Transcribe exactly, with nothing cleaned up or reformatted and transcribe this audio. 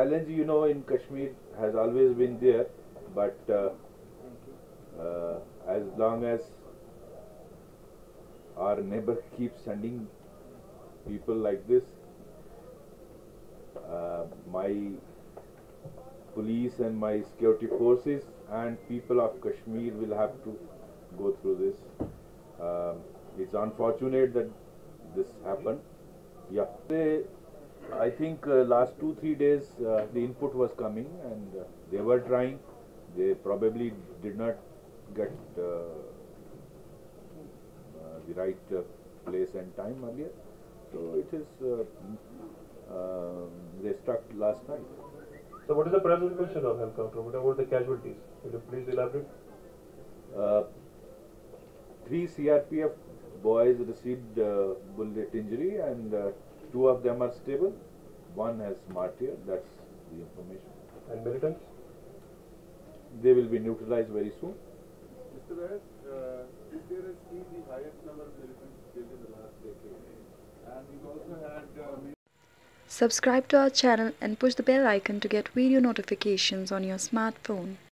challenge, you know, in Kashmir has always been there, but uh, uh, as long as our neighbor keeps sending people like this, uh, my police and my security forces and people of Kashmir will have to go through this. Uh, it's unfortunate that this happened. Yeah, they, I think uh, last two three days uh, the input was coming and uh, they were trying. They probably did not get uh, uh, the right uh, place and time earlier. So it is uh, uh, they struck last night. So what is the present situation of encounter? What about the casualties? Could you please elaborate? Uh, three C R P F boys received uh, bullet injury and uh, two of them are stable. One has martyred, that's the information. And militants? They will be neutralized very soon. Mister Vaid, uh, this year has seen the highest number of militants killed in the last decade. And we've also had... Uh, Subscribe to our channel and push the bell icon to get video notifications on your smartphone.